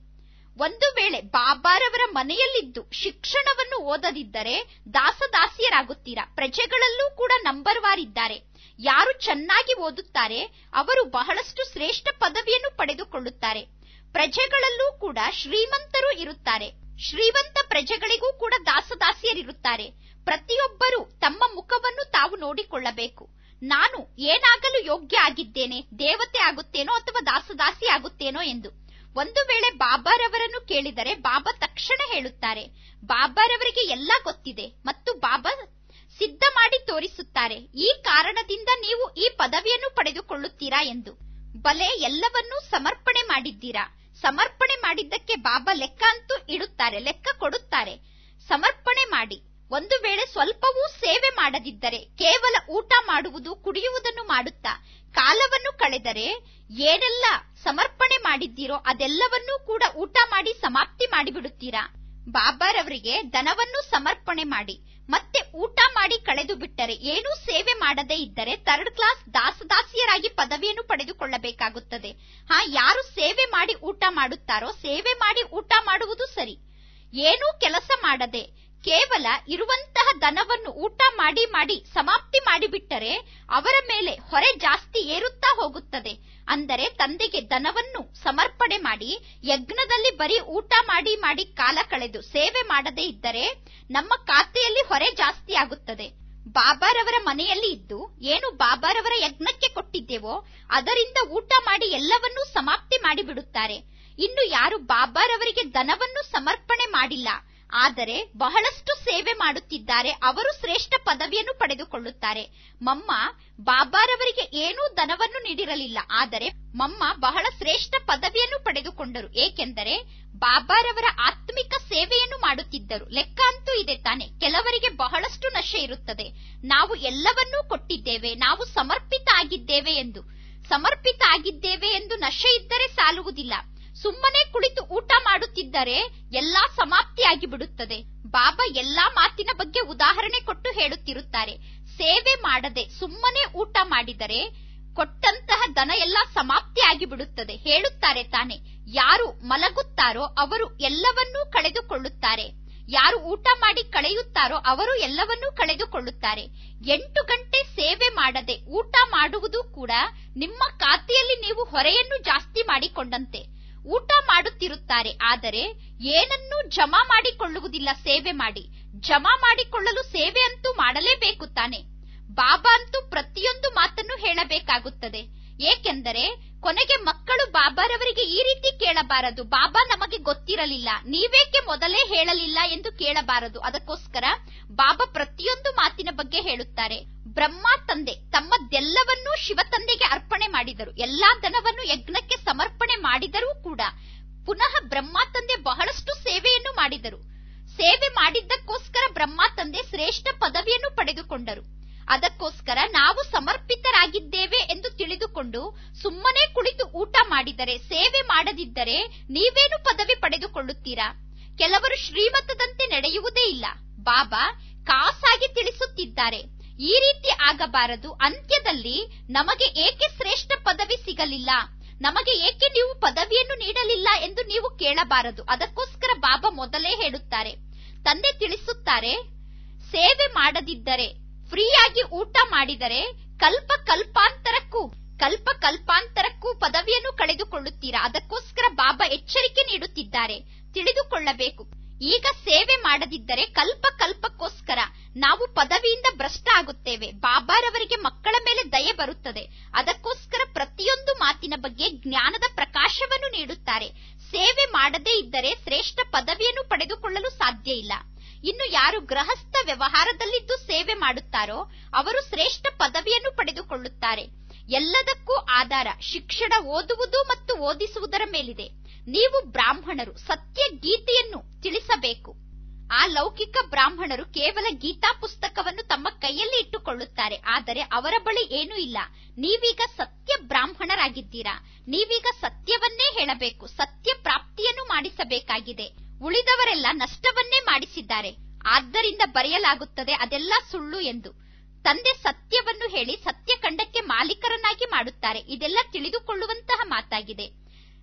ಒಂದು ವೇಳೆ ಬಾಬಾರವರ ಮನೆಯಲ್ಲಿದ್ದು ಶಿಕ್ಷಣವನ್ನು ಓದದಿದ್ದರೆ ದಾಸದಾಸಿಯರಾಗುತ್ತೀರಾ. ಪ್ರಜೆಗಳಲ್ಲೂ ಕೂಡ ನಂಬರ್ ವಾರ್ ಇದ್ದಾರೆ. ಯಾರು ಚೆನ್ನಾಗಿ ಓದುತ್ತಾರೆ ಅವರು ಬಹಳಷ್ಟು ಶ್ರೇಷ್ಠ ಪದವಿಯನ್ನು ಪಡೆದುಕೊಳ್ಳುತ್ತಾರೆ. ಪ್ರಜೆಗಳಲ್ಲೂ ಕೂಡ ಶ್ರೀಮಂತರು ಇರುತ್ತಾರೆ. ಶ್ರೀಮಂತ ಪ್ರಜೆಗಳಿಗೂ ಕೂಡ ದಾಸದಾಸಿಯರಿರುತ್ತಾರೆ. ಪ್ರತಿಯೊಬ್ಬರೂ ತಮ್ಮ ಮುಖವನ್ನು ತಾವು ನೋಡಿಕೊಳ್ಳಬೇಕು. ನಾನು ಏನಾಗಲು ಯೋಗ್ಯ ಆಗಿದ್ದೇನೆ, ದೇವತೆ ಆಗುತ್ತೇನೋ ಅಥವಾ ದಾಸದಾಸಿ ಆಗುತ್ತೇನೋ ಎಂದು. ಒಂದು ವೇಳೆ ಬಾಬಾರವರನ್ನು ಕೇಳಿದರೆ ಬಾಬಾ ತಕ್ಷಣ ಹೇಳುತ್ತಾರೆ, ಬಾಬಾರವರಿಗೆ ಎಲ್ಲ ಗೊತ್ತಿದೆ ಮತ್ತು ಬಾಬಾ ಸಿದ್ಧ ಮಾಡಿ ತೋರಿಸುತ್ತಾರೆ, ಈ ಕಾರಣದಿಂದ ನೀವು ಈ ಪದವಿಯನ್ನು ಪಡೆದುಕೊಳ್ಳುತ್ತೀರಾ ಎಂದು. ಬಲೆ ಎಲ್ಲವನ್ನೂ ಸಮರ್ಪಣೆ ಮಾಡಿದ್ದೀರಾ. ಸಮರ್ಪಣೆ ಮಾಡಿದ್ದಕ್ಕೆ ಬಾಬಾ ಲೆಕ್ಕ ಅಂತೂ ಇಡುತ್ತಾರೆ, ಲೆಕ್ಕ ಕೊಡುತ್ತಾರೆ. ಸಮರ್ಪಣೆ ಮಾಡಿ. ಒಂದು ವೇಳೆ ಸ್ವಲ್ಪವೂ ಸೇವೆ ಮಾಡದಿದ್ದರೆ, ಕೇವಲ ಊಟ ಮಾಡುವುದು ಕುಡಿಯುವುದನ್ನು ಮಾಡುತ್ತಾ ಕಾಲವನ್ನು ಕಳೆದರೆ, ಏನೆಲ್ಲ ಸಮರ್ಪಣೆ ಮಾಡಿದ್ದೀರೋ ಅದೆಲ್ಲವನ್ನೂ ಕೂಡ ಊಟ ಮಾಡಿ ಸಮಾಪ್ತಿ ಮಾಡಿಬಿಡುತ್ತೀರಾ. ಬಾಬಾರವರಿಗೆ ಧನವನ್ನು ಸಮರ್ಪಣೆ ಮಾಡಿ ಮತ್ತೆ ಊಟ ಮಾಡಿ ಕಳೆದು ಬಿಟ್ಟರೆ, ಏನೂ ಸೇವೆ ಮಾಡದೇ ಇದ್ದರೆ ಥರ್ಡ್ ಕ್ಲಾಸ್ ದಾಸದಾಸಿಯರಾಗಿ ಪದವಿಯನ್ನು ಪಡೆದುಕೊಳ್ಳಬೇಕಾಗುತ್ತದೆ. ಹಾ, ಯಾರು ಸೇವೆ ಮಾಡಿ ಊಟ ಮಾಡುತ್ತಾರೋ, ಸೇವೆ ಮಾಡಿ ಊಟ ಮಾಡುವುದು ಸರಿ. ಏನೂ ಕೆಲಸ ಮಾಡದೆ ಕೇವಲ ಇರುವಂತಹ ಧನವನ್ನು ಊಟ ಮಾಡಿ ಮಾಡಿ ಸಮಾಪ್ತಿ ಮಾಡಿಬಿಟ್ಟರೆ ಅವರ ಮೇಲೆ ಹೊರೆ ಜಾಸ್ತಿ ಏರುತ್ತಾ ಹೋಗುತ್ತದೆ. ಅಂದರೆ ತಂದೆಗೆ ಧನವನ್ನು ಸಮರ್ಪಣೆ ಮಾಡಿ ಯಜ್ಞದಲ್ಲಿ ಬರೀ ಊಟ ಮಾಡಿ ಮಾಡಿ ಕಾಲ ಕಳೆದು ಸೇವೆ ಮಾಡದೇ ಇದ್ದರೆ ನಮ್ಮ ಖಾತೆಯಲ್ಲಿ ಹೊರೆ ಜಾಸ್ತಿ ಆಗುತ್ತದೆ. ಬಾಬಾರವರ ಮನೆಯಲ್ಲಿ ಇದ್ದು ಏನು ಬಾಬಾರವರ ಯಜ್ಞಕ್ಕೆ ಕೊಟ್ಟಿದ್ದೇವೋ ಅದರಿಂದ ಊಟ ಮಾಡಿ ಎಲ್ಲವನ್ನೂ ಸಮಾಪ್ತಿ ಮಾಡಿಬಿಡುತ್ತಾರೆ. ಇನ್ನು ಯಾರು ಬಾಬಾರವರಿಗೆ ಧನವನ್ನು ಸಮರ್ಪಣೆ ಮಾಡಿಲ್ಲ ಆದರೆ ಬಹಳಷ್ಟು ಸೇವೆ ಮಾಡುತ್ತಿದ್ದಾರೆ, ಅವರು ಶ್ರೇಷ್ಠ ಪದವಿಯನ್ನು ಪಡೆದುಕೊಳ್ಳುತ್ತಾರೆ. ಮಮ್ಮ ಬಾಬಾರವರಿಗೆ ಏನೂ ಧನವನ್ನು ನೀಡಿರಲಿಲ್ಲ, ಆದರೆ ಮಮ್ಮ ಬಹಳ ಶ್ರೇಷ್ಠ ಪದವಿಯನ್ನು ಪಡೆದುಕೊಂಡರು. ಏಕೆಂದರೆ ಬಾಬಾರವರ ಆತ್ಮಿಕ ಸೇವೆಯನ್ನು ಮಾಡುತ್ತಿದ್ದರು. ಲೆಕ್ಕ ಅಂತೂ ಇದೆ ತಾನೆ. ಕೆಲವರಿಗೆ ಬಹಳಷ್ಟು ನಶೆ ಇರುತ್ತದೆ, ನಾವು ಎಲ್ಲವನ್ನೂ ಕೊಟ್ಟಿದ್ದೇವೆ, ನಾವು ಸಮರ್ಪಿತ ಆಗಿದ್ದೇವೆ ಎಂದು. ಸಮರ್ಪಿತ ಆಗಿದ್ದೇವೆ ಎಂದು ನಶೆ ಇದ್ದರೆ ಸಾಲುವುದಿಲ್ಲ. ಸುಮ್ಮನೆ ಕುಳಿತು ಊಟ ಮಾಡುತ್ತಿದ್ದರೆ ಎಲ್ಲಾ ಸಮಾಪ್ತಿಯಾಗಿ ಬಿಡುತ್ತದೆ. ಬಾಬಾ ಎಲ್ಲಾ ಮಾತಿನ ಬಗ್ಗೆ ಉದಾಹರಣೆ ಕೊಟ್ಟು ಹೇಳುತ್ತಿರುತ್ತಾರೆ. ಸೇವೆ ಮಾಡದೆ ಸುಮ್ಮನೆ ಊಟ ಮಾಡಿದರೆ ಕೊಟ್ಟಂತಹ ಧನ ಎಲ್ಲ ಸಮಾಪ್ತಿ ಆಗಿ ಬಿಡುತ್ತದೆ. ಹೇಳುತ್ತಾರೆ ತಾನೆ, ಯಾರು ಮಲಗುತ್ತಾರೋ ಅವರು ಎಲ್ಲವನ್ನೂ ಕಳೆದುಕೊಳ್ಳುತ್ತಾರೆ, ಯಾರು ಊಟ ಮಾಡಿ ಕಳೆಯುತ್ತಾರೋ ಅವರು ಎಲ್ಲವನ್ನೂ ಕಳೆದುಕೊಳ್ಳುತ್ತಾರೆ. ಎಂಟು ಗಂಟೆ ಸೇವೆ ಮಾಡದೆ ಊಟ ಮಾಡುವುದು ಕೂಡ ನಿಮ್ಮ ಖಾತೆಯಲ್ಲಿ ನೀವು ಹೊರೆಯನ್ನು ಜಾಸ್ತಿ ಮಾಡಿಕೊಂಡಂತೆ. ಊಟ ಮಾಡುತ್ತಿರುತ್ತಾರೆ ಆದರೆ ಏನನ್ನೂ ಜಮಾ ಮಾಡಿಕೊಳ್ಳುವುದಿಲ್ಲ. ಸೇವೆ ಮಾಡಿ ಜಮಾ ಮಾಡಿಕೊಳ್ಳಲು ಸೇವೆ ಅಂತೂ ಮಾಡಲೇಬೇಕು ತಾನೆ. ಬಾಬಾ ಅಂತೂ ಪ್ರತಿಯೊಂದು ಮಾತನ್ನು ಹೇಳಬೇಕಾಗುತ್ತದೆ. ಏಕೆಂದರೆ ಕೊನೆಗೆ ಮಕ್ಕಳು ಬಾಬಾರವರಿಗೆ ಈ ರೀತಿ ಕೇಳಬಾರದು, ಬಾಬಾ ನಮಗೆ ಗೊತ್ತಿರಲಿಲ್ಲ, ನೀವೇಕೆ ಮೊದಲೇ ಹೇಳಲಿಲ್ಲ ಎಂದು ಕೇಳಬಾರದು. ಅದಕ್ಕೋಸ್ಕರ ಬಾಬಾ ಪ್ರತಿಯೊಂದು ಮಾತಿನ ಬಗ್ಗೆ ಹೇಳುತ್ತಾರೆ. ಬ್ರಹ್ಮ ತಂದೆ ತಮ್ಮದೆಲ್ಲವನ್ನೂ ಶಿವ ತಂದೆಗೆ ಅರ್ಪಣೆ ಮಾಡಿದರು. ಎಲ್ಲಾ ಧನವನ್ನು ಯಜ್ಞಕ್ಕೆ ಸಮರ್ಪಣೆ ಮಾಡಿದರೂ ಕೂಡ ಪುನಃ ಬ್ರಹ್ಮ ತಂದೆ ಬಹಳಷ್ಟು ಸೇವೆಯನ್ನು ಮಾಡಿದರು. ಸೇವೆ ಮಾಡಿದ್ದಕ್ಕೋಸ್ಕರ ಬ್ರಹ್ಮ ತಂದೆ ಶ್ರೇಷ್ಠ ಪದವಿಯನ್ನು ಪಡೆದುಕೊಂಡರು. ಅದಕ್ಕೋಸ್ಕರ ನಾವು ಸಮರ್ಪಿತರಾಗಿದ್ದೇವೆ ಎಂದು ತಿಳಿದುಕೊಂಡು ಸುಮ್ಮನೆ ಕುಳಿತು ಊಟ ಮಾಡಿದರೆ, ಸೇವೆ ಮಾಡದಿದ್ದರೆ ನೀವೇನು ಪದವಿ ಪಡೆದುಕೊಳ್ಳುತ್ತೀರಾ? ಕೆಲವರು ಶ್ರೀಮತದಂತೆ ನಡೆಯುವುದೇ ಇಲ್ಲ. ಬಾಬಾ ಕಾಸಾಗಿ ತಿಳಿಸುತ್ತಿದ್ದಾರೆ, ಈ ರೀತಿ ಆಗಬಾರದು. ಅಂತ್ಯದಲ್ಲಿ ನಮಗೆ ಏಕೆ ಶ್ರೇಷ್ಠ ಪದವಿ ಸಿಗಲಿಲ್ಲ, ನಮಗೆ ಏಕೆ ನೀವು ಪದವಿಯನ್ನು ನೀಡಲಿಲ್ಲ ಎಂದು ನೀವು ಕೇಳಬಾರದು. ಅದಕ್ಕೋಸ್ಕರ ಬಾಬಾ ಮೊದಲೇ ಹೇಳುತ್ತಾರೆ, ತಂದೆ ತಿಳಿಸುತ್ತಾರೆ, ಸೇವೆ ಮಾಡದಿದ್ದರೆ, ಫ್ರೀಯಾಗಿ ಊಟ ಮಾಡಿದರೆ ಕಲ್ಪ ಕಲ್ಪಾಂತರಕ್ಕೂ ಕಲ್ಪ ಕಲ್ಪಾಂತರಕ್ಕೂ ಪದವಿಯನ್ನು ಕಳೆದುಕೊಳ್ಳುತ್ತೀರಾ. ಅದಕ್ಕೋಸ್ಕರ ಬಾಬಾ ಎಚ್ಚರಿಕೆ ನೀಡುತ್ತಿದ್ದಾರೆ, ತಿಳಿದುಕೊಳ್ಳಬೇಕು. ಈಗ ಸೇವೆ ಮಾಡದಿದ್ದರೆ ಕಲ್ಪ ಕಲ್ಪಕ್ಕೋಸ್ಕರ ನಾವು ಪದವಿಯಿಂದ ಭ್ರಷ್ಟ ಆಗುತ್ತೇವೆ. ಬಾಬಾರವರಿಗೆ ಮಕ್ಕಳ ಮೇಲೆ ದಯೆ ಬರುತ್ತದೆ. ಅದಕ್ಕೋಸ್ಕರ ಪ್ರತಿಯೊಂದು ಮಾತಿನ ಬಗ್ಗೆ ಜ್ಞಾನದ ಪ್ರಕಾಶವನ್ನು ನೀಡುತ್ತಾರೆ. ಸೇವೆ ಮಾಡದೇ ಇದ್ದರೆ ಶ್ರೇಷ್ಠ ಪದವಿಯನ್ನು ಪಡೆದುಕೊಳ್ಳಲು ಸಾಧ್ಯ ಇಲ್ಲ. ಇನ್ನು ಯಾರು ಗೃಹಸ್ಥ ವ್ಯವಹಾರದಲ್ಲಿದ್ದು ಸೇವೆ ಮಾಡುತ್ತಾರೋ ಅವರು ಶ್ರೇಷ್ಠ ಪದವಿಯನ್ನು ಪಡೆದುಕೊಳ್ಳುತ್ತಾರೆ. ಎಲ್ಲದಕ್ಕೂ ಆಧಾರ ಶಿಕ್ಷಣ, ಓದುವುದು ಮತ್ತು ಓದಿಸುವುದರ ಮೇಲಿದೆ. ನೀವು ಬ್ರಾಹ್ಮಣರು ಸತ್ಯ ಗೀತೆಯನ್ನು ತಿಳಿಸಬೇಕು. ಆ ಲೌಕಿಕ ಬ್ರಾಹ್ಮಣರು ಕೇವಲ ಗೀತಾ ಪುಸ್ತಕವನ್ನು ತಮ್ಮ ಕೈಯಲ್ಲಿ ಇಟ್ಟುಕೊಳ್ಳುತ್ತಾರೆ, ಆದರೆ ಅವರ ಬಳಿ ಏನೂ ಇಲ್ಲ. ನೀವೀಗ ಸತ್ಯ ಬ್ರಾಹ್ಮಣರಾಗಿದ್ದೀರಾ, ನೀವೀಗ ಸತ್ಯವನ್ನೇ ಹೇಳಬೇಕು, ಸತ್ಯ ಪ್ರಾಪ್ತಿಯನ್ನು ಮಾಡಿಸಬೇಕಾಗಿದೆ. ಉಳಿದವರೆಲ್ಲ ನಷ್ಟವನ್ನೇ ಮಾಡಿಸಿದ್ದಾರೆ, ಆದ್ದರಿಂದ ಬರೆಯಲಾಗುತ್ತದೆ ಅದೆಲ್ಲ ಸುಳ್ಳು ಎಂದು. ತಂದೆ ಸತ್ಯವನ್ನು ಹೇಳಿ ಸತ್ಯಖಂಡಕ್ಕೆ ಮಾಲೀಕರನ್ನಾಗಿ ಮಾಡುತ್ತಾರೆ. ಇದೆಲ್ಲ ತಿಳಿದುಕೊಳ್ಳುವಂತಹ ಮಾತಾಗಿದೆ.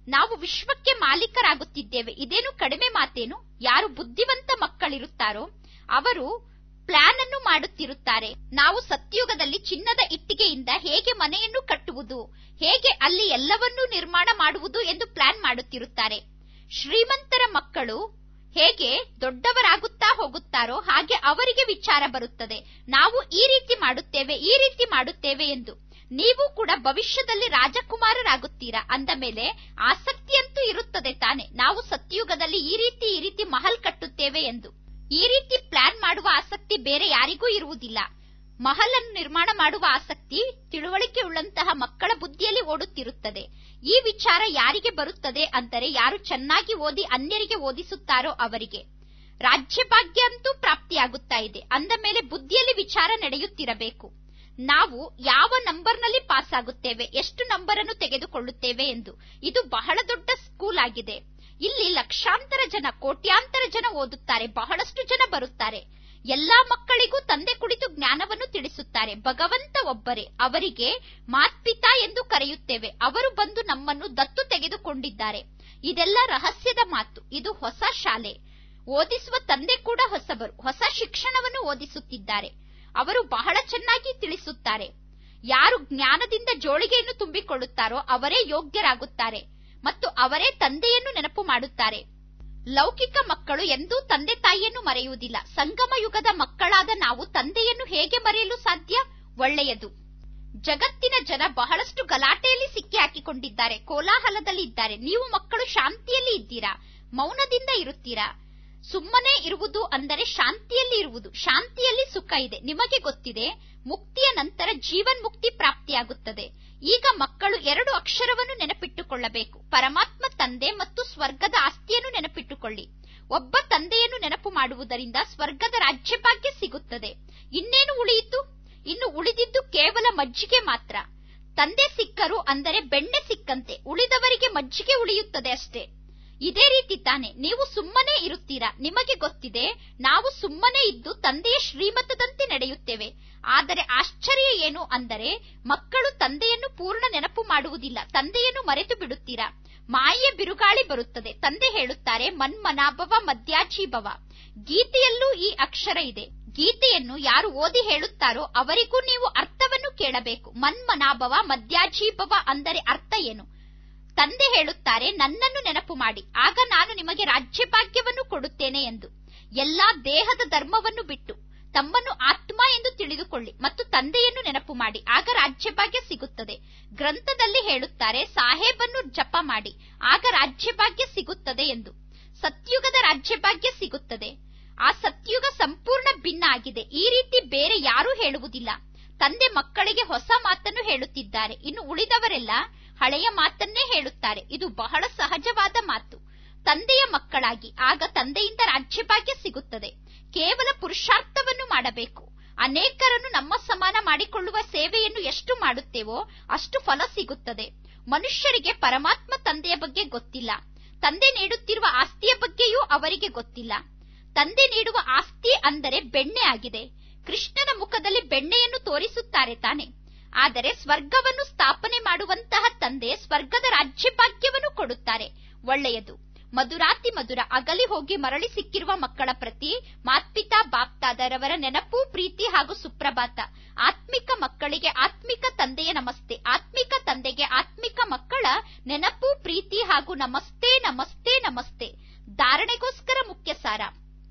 ನಾವು ವಿಶ್ವಕ್ಕೆ ಮಾಲೀಕರಾಗುತ್ತಿದ್ದೇವೆ. ಇದೇನು ಕಡಿಮೆ ಮಾತೇನು? ಯಾರು ಬುದ್ಧಿವಂತ ಮಕ್ಕಳಿರುತ್ತಾರೋ ಅವರು ಪ್ಲಾನ್ ಅನ್ನು ಮಾಡುತ್ತಿರುತ್ತಾರೆ. ನಾವು ಸತ್ಯುಗದಲ್ಲಿ ಚಿನ್ನದ ಇಟ್ಟಿಗೆಯಿಂದ ಹೇಗೆ ಮನೆಯನ್ನು ಕಟ್ಟುವುದು, ಹೇಗೆ ಅಲ್ಲಿ ಎಲ್ಲವನ್ನೂ ನಿರ್ಮಾಣ ಮಾಡುವುದು ಎಂದು ಪ್ಲಾನ್ ಮಾಡುತ್ತಿರುತ್ತಾರೆ. ಶ್ರೀಮಂತರ ಮಕ್ಕಳು ಹೇಗೆ ದೊಡ್ಡವರಾಗುತ್ತಾ ಹೋಗುತ್ತಾರೋ ಹಾಗೆ ಅವರಿಗೆ ವಿಚಾರ ಬರುತ್ತದೆ, ನಾವು ಈ ರೀತಿ ಮಾಡುತ್ತೇವೆ, ಈ ರೀತಿ ಮಾಡುತ್ತೇವೆ ಎಂದು. ನೀವು ಕೂಡ ಭವಿಷ್ಯದಲ್ಲಿ ರಾಜಕುಮಾರರಾಗುತ್ತೀರಾ ಅಂದ ಮೇಲೆ ಆಸಕ್ತಿಯಂತೂ ಇರುತ್ತದೆ ತಾನೆ, ನಾವು ಸತ್ಯುಗದಲ್ಲಿ ಈ ರೀತಿ ಈ ರೀತಿ ಮಹಲ್ ಕಟ್ಟುತ್ತೇವೆ ಎಂದು. ಈ ರೀತಿ ಪ್ಲಾನ್ ಮಾಡುವ ಆಸಕ್ತಿ ಬೇರೆ ಯಾರಿಗೂ ಇರುವುದಿಲ್ಲ. ಮಹಲ್ ಅನ್ನು ನಿರ್ಮಾಣ ಮಾಡುವ ಆಸಕ್ತಿ ತಿಳುವಳಿಕೆ ಉಳ್ಳಂತಹ ಮಕ್ಕಳ ಬುದ್ಧಿಯಲ್ಲಿ ಓಡುತ್ತಿರುತ್ತದೆ. ಈ ವಿಚಾರ ಯಾರಿಗೆ ಬರುತ್ತದೆ ಅಂದರೆ ಯಾರು ಚೆನ್ನಾಗಿ ಓದಿ ಅನ್ಯರಿಗೆ ಓದಿಸುತ್ತಾರೋ ಅವರಿಗೆ. ರಾಜ್ಯಭಾಗ್ಯ ಅಂತೂ ಪ್ರಾಪ್ತಿಯಾಗುತ್ತಾ ಇದೆ ಅಂದ ಮೇಲೆ ಬುದ್ಧಿಯಲ್ಲಿ ವಿಚಾರ ನಡೆಯುತ್ತಿರಬೇಕು. ನಾವು ಯಾವ ನಂಬರ್ನಲ್ಲಿ ಪಾಸ್ ಆಗುತ್ತೇವೆ, ಎಷ್ಟು ನಂಬರ್ ಅನ್ನು ತೆಗೆದುಕೊಳ್ಳುತ್ತೇವೆ ಎಂದು. ಇದು ಬಹಳ ದೊಡ್ಡ ಸ್ಕೂಲ್ ಆಗಿದೆ. ಇಲ್ಲಿ ಲಕ್ಷಾಂತರ ಜನ, ಕೋಟ್ಯಾಂತರ ಜನ ಓದುತ್ತಾರೆ, ಬಹಳಷ್ಟು ಜನ ಬರುತ್ತಾರೆ. ಎಲ್ಲಾ ಮಕ್ಕಳಿಗೂ ತಂದೆ ಕುಳಿತು ಜ್ಞಾನವನ್ನು ತಿಳಿಸುತ್ತಾರೆ. ಭಗವಂತ ಒಬ್ಬರೇ, ಅವರಿಗೆ ಮಾತ್ಪಿತಾ ಎಂದು ಕರೆಯುತ್ತೇವೆ. ಅವರು ಬಂದು ನಮ್ಮನ್ನು ದತ್ತು ತೆಗೆದುಕೊಂಡಿದ್ದಾರೆ. ಇದೆಲ್ಲ ರಹಸ್ಯದ ಮಾತು. ಇದು ಹೊಸ ಶಾಲೆ. ಓದಿಸುವ ತಂದೆ ಕೂಡ ಹೊಸಬರು, ಹೊಸ ಶಿಕ್ಷಣವನ್ನು ಓದಿಸುತ್ತಿದ್ದಾರೆ. ಅವರು ಬಹಳ ಚೆನ್ನಾಗಿ ತಿಳಿಸುತ್ತಾರೆ. ಯಾರು ಜ್ಞಾನದಿಂದ ಜೋಳಿಗೆಯನ್ನು ತುಂಬಿಕೊಳ್ಳುತ್ತಾರೋ ಅವರೇ ಯೋಗ್ಯರಾಗುತ್ತಾರೆ ಮತ್ತು ಅವರೇ ತಂದೆಯನ್ನು ನೆನಪು ಮಾಡುತ್ತಾರೆ. ಲೌಕಿಕ ಮಕ್ಕಳು ಎಂದೂ ತಂದೆ ತಾಯಿಯನ್ನು ಮರೆಯುವುದಿಲ್ಲ. ಸಂಗಮ ಯುಗದ ಮಕ್ಕಳಾದ ನಾವು ತಂದೆಯನ್ನು ಹೇಗೆ ಮರೆಯಲು ಸಾಧ್ಯ? ಒಳ್ಳೆಯದು. ಜಗತ್ತಿನ ಜನ ಬಹಳಷ್ಟು ಗಲಾಟೆಯಲ್ಲಿ ಸಿಕ್ಕಿ ಹಾಕಿಕೊಂಡಿದ್ದಾರೆ, ಕೋಲಾಹಲದಲ್ಲಿ ಇದ್ದಾರೆ. ನೀವು ಮಕ್ಕಳು ಶಾಂತಿಯಲ್ಲಿ ಇದ್ದೀರಾ, ಮೌನದಿಂದ ಇರುತ್ತೀರಾ. ಸುಮ್ಮನೆ ಇರುವುದು ಅಂದರೆ ಶಾಂತಿಯಲ್ಲಿ ಇರುವುದು. ಶಾಂತಿಯಲ್ಲಿ ಸುಖ ಇದೆ. ನಿಮಗೆ ಗೊತ್ತಿದೆ, ಮುಕ್ತಿಯ ನಂತರ ಜೀವನ್ ಮುಕ್ತಿ ಪ್ರಾಪ್ತಿಯಾಗುತ್ತದೆ. ಈಗ ಮಕ್ಕಳು ಎರಡು ಅಕ್ಷರವನ್ನು ನೆನಪಿಟ್ಟುಕೊಳ್ಳಬೇಕು, ಪರಮಾತ್ಮ ತಂದೆ ಮತ್ತು ಸ್ವರ್ಗದ ಆಸ್ತಿಯನ್ನು ನೆನಪಿಟ್ಟುಕೊಳ್ಳಿ. ಒಬ್ಬ ತಂದೆಯನ್ನು ನೆನಪು ಮಾಡುವುದರಿಂದ ಸ್ವರ್ಗದ ರಾಜ್ಯಭಾಗ್ಯ ಸಿಗುತ್ತದೆ. ಇನ್ನೇನು ಉಳಿಯಿತು? ಇನ್ನು ಉಳಿದಿದ್ದು ಕೇವಲ ಮಜ್ಜಿಗೆ ಮಾತ್ರ. ತಂದೆ ಸಿಕ್ಕರು ಅಂದರೆ ಬೆಣ್ಣೆ ಸಿಕ್ಕಂತೆ, ಉಳಿದವರಿಗೆ ಮಜ್ಜಿಗೆ ಉಳಿಯುತ್ತದೆ ಅಷ್ಟೇ. ಇದೇ ರೀತಿ ತಾನೆ ನೀವು ಸುಮ್ಮನೆ ಇರುತ್ತೀರಾ. ನಿಮಗೆ ಗೊತ್ತಿದೆ, ನಾವು ಸುಮ್ಮನೆ ಇದ್ದು ತಂದೆಯ ಶ್ರೀಮತದಂತೆ ನಡೆಯುತ್ತೇವೆ. ಆದರೆ ಆಶ್ಚರ್ಯ ಏನು ಅಂದರೆ ಮಕ್ಕಳು ತಂದೆಯನ್ನು ಪೂರ್ಣ ನೆನಪು ಮಾಡುವುದಿಲ್ಲ, ತಂದೆಯನ್ನು ಮರೆತು ಬಿಡುತ್ತೀರಾ. ಮಾಯೆಯ ಬಿರುಗಾಳಿ ಬರುತ್ತದೆ. ತಂದೆ ಹೇಳುತ್ತಾರೆ, ಮನ್ಮನಾಭವ ಮಧ್ಯಾಜೀಭವ. ಗೀತೆಯಲ್ಲೂ ಈ ಅಕ್ಷರ ಇದೆ. ಗೀತೆಯನ್ನು ಯಾರು ಓದಿ ಹೇಳುತ್ತಾರೋ ಅವರಿಗೂ ನೀವು ಅರ್ಥವನ್ನು ಕೇಳಬೇಕು. ಮನ್ಮನಾಭವ ಮಧ್ಯಾಜೀಭವ ಅಂದರೆ ಅರ್ಥ ಏನು? ತಂದೆ ಹೇಳುತ್ತಾರೆ, ನನ್ನನ್ನು ನೆನಪು ಮಾಡಿ, ಆಗ ನಾನು ನಿಮಗೆ ರಾಜ್ಯಭಾಗ್ಯವನ್ನು ಕೊಡುತ್ತೇನೆ ಎಂದು. ಎಲ್ಲಾ ದೇಹದ ಧರ್ಮವನ್ನು ಬಿಟ್ಟು ತಮ್ಮನ್ನು ಆತ್ಮ ಎಂದು ತಿಳಿದುಕೊಳ್ಳಿ ಮತ್ತು ತಂದೆಯನ್ನು ನೆನಪು ಮಾಡಿ, ಆಗ ರಾಜ್ಯಭಾಗ್ಯ ಸಿಗುತ್ತದೆ. ಗ್ರಂಥದಲ್ಲಿ ಹೇಳುತ್ತಾರೆ, ಸಾಹೇಬನ್ನು ಜಪ ಮಾಡಿ, ಆಗ ರಾಜ್ಯಭಾಗ್ಯ ಸಿಗುತ್ತದೆ ಎಂದು. ಸತ್ಯುಗದ ರಾಜ್ಯಭಾಗ್ಯ ಸಿಗುತ್ತದೆ. ಆ ಸತ್ಯುಗ ಸಂಪೂರ್ಣ ಭಿನ್ನ ಆಗಿದೆ. ಈ ರೀತಿ ಬೇರೆ ಯಾರೂ ಹೇಳುವುದಿಲ್ಲ. ತಂದೆ ಮಕ್ಕಳಿಗೆ ಹೊಸ ಮಾತನ್ನು ಹೇಳುತ್ತಿದ್ದಾರೆ. ಇನ್ನು ಉಳಿದವರೆಲ್ಲ ಹಳೆಯ ಮಾತನ್ನೇ ಹೇಳುತ್ತಾರೆ. ಇದು ಬಹಳ ಸಹಜವಾದ ಮಾತು. ತಂದೆಯ ಮಕ್ಕಳಾಗಿ, ಆಗ ತಂದೆಯಿಂದ ರಾಜ್ಯಭಾಗ್ಯ ಸಿಗುತ್ತದೆ. ಕೇವಲ ಪುರುಷಾರ್ಥವನ್ನು ಮಾಡಬೇಕು. ಅನೇಕರನ್ನು ನಮ್ಮ ಸಮಾನ ಮಾಡಿಕೊಳ್ಳುವ ಸೇವೆಯನ್ನು ಎಷ್ಟು ಮಾಡುತ್ತೇವೋ ಅಷ್ಟು ಫಲ ಸಿಗುತ್ತದೆ. ಮನುಷ್ಯರಿಗೆ ಪರಮಾತ್ಮ ತಂದೆಯ ಬಗ್ಗೆ ಗೊತ್ತಿಲ್ಲ. ತಂದೆ ನೀಡುತ್ತಿರುವ ಆಸ್ತಿಯ ಬಗ್ಗೆಯೂ ಅವರಿಗೆ ಗೊತ್ತಿಲ್ಲ. ತಂದೆ ನೀಡುವ ಆಸ್ತಿ ಅಂದರೆ ಬೆಣ್ಣೆ ಆಗಿದೆ. ಕೃಷ್ಣನ ಮುಖದಲ್ಲಿ ಬೆಣ್ಣೆಯನ್ನು ತೋರಿಸುತ್ತಾರೆ ತಾನೆ. ಆದರೆ ಸ್ವರ್ಗವನ್ನು ಸ್ಥಾಪನೆ ಮಾಡುವಂತಹ ತಂದೆ ಸ್ವರ್ಗದ ರಾಜ್ಯಭಾಗ್ಯವನ್ನು ಕೊಡುತ್ತಾರೆ. ಒಳ್ಳೆಯದು. ಮಧುರಾತಿ ಮಧುರ ಅಗಲಿ ಹೋಗಿ ಮರಳಿ ಸಿಕ್ಕಿರುವ ಮಕ್ಕಳ ಪ್ರತಿ ಮಾತ್ಪಿತಾ ಬಾಪ್ತಾದರವರ ನೆನಪು, ಪ್ರೀತಿ ಹಾಗೂ ಸುಪ್ರಭಾತ. ಆತ್ಮಿಕ ಮಕ್ಕಳಿಗೆ ಆತ್ಮಿಕ ತಂದೆಯ ನಮಸ್ತೆ, ಆತ್ಮಿಕ ತಂದೆಗೆ ಆತ್ಮಿಕ ಮಕ್ಕಳ ನೆನಪು, ಪ್ರೀತಿ ಹಾಗೂ ನಮಸ್ತೆ ನಮಸ್ತೆ ನಮಸ್ತೆ. ಧಾರಣೆಗೋಸ್ಕರ ಮುಖ್ಯ ಸಾರ.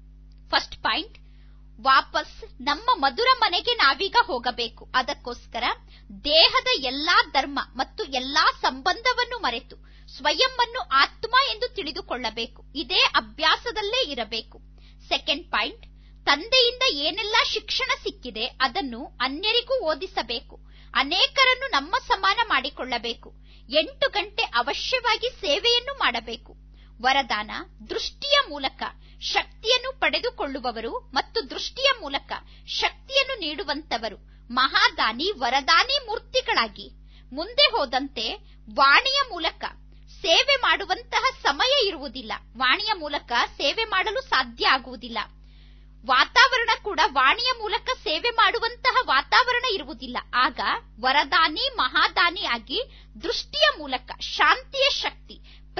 ಫಸ್ಟ್ ಪಾಯಿಂಟ್, ವಾಪಸ್ ನಮ್ಮ ಮಧುರ ಮನೆಗೆ ನಾವೀಗ ಹೋಗಬೇಕು. ಅದಕ್ಕೋಸ್ಕರ ದೇಹದ ಎಲ್ಲಾ ಧರ್ಮ ಮತ್ತು ಎಲ್ಲಾ ಸಂಬಂಧವನ್ನು ಮರೆತು ಸ್ವಯಂ ಅನ್ನು ಆತ್ಮ ಎಂದು ತಿಳಿದುಕೊಳ್ಳಬೇಕು. ಇದೇ ಅಭ್ಯಾಸದಲ್ಲೇ ಇರಬೇಕು. ಸೆಕೆಂಡ್ ಪಾಯಿಂಟ್, ತಂದೆಯಿಂದ ಏನೆಲ್ಲಾ ಶಿಕ್ಷಣ ಸಿಕ್ಕಿದೆ ಅದನ್ನು ಅನ್ಯರಿಗೂ ಓದಿಸಬೇಕು. ಅನೇಕರನ್ನು ನಮ್ಮ ಸಮಾನ ಮಾಡಿಕೊಳ್ಳಬೇಕು. ಎಂಟು ಗಂಟೆ ಅವಶ್ಯವಾಗಿ ಸೇವೆಯನ್ನು ಮಾಡಬೇಕು. ವರದಾನ, ದೃಷ್ಟಿಯ ಮೂಲಕ ಶಕ್ತಿಯನ್ನು ಪಡೆದುಕೊಳ್ಳುವವರು ಮತ್ತು ದೃಷ್ಟಿಯ ಮೂಲಕ ಶಕ್ತಿಯನ್ನು ನೀಡುವಂತವರು ಮಹಾದಾನಿ ವರದಾನಿ ಮೂರ್ತಿಗಳಾಗಿ ಮುಂದೆ ಹೋದಂತೆ ವಾಣಿಯ ಮೂಲಕ ಸೇವೆ ಮಾಡುವಂತಹ ಸಮಯ ಇರುವುದಿಲ್ಲ. ವಾಣಿಯ ಮೂಲಕ ಸೇವೆ ಮಾಡಲು ಸಾಧ್ಯ ಆಗುವುದಿಲ್ಲ. ವಾತಾವರಣ ಕೂಡ ವಾಣಿಯ ಮೂಲಕ ಸೇವೆ ಮಾಡುವಂತಹ ವಾತಾವರಣ ಇರುವುದಿಲ್ಲ. ಆಗ ವರದಾನಿ ಮಹಾದಾನಿ ಆಗಿ ದೃಷ್ಟಿಯ ಮೂಲಕ ಶಾಂತಿಯ ಶಕ್ತಿ,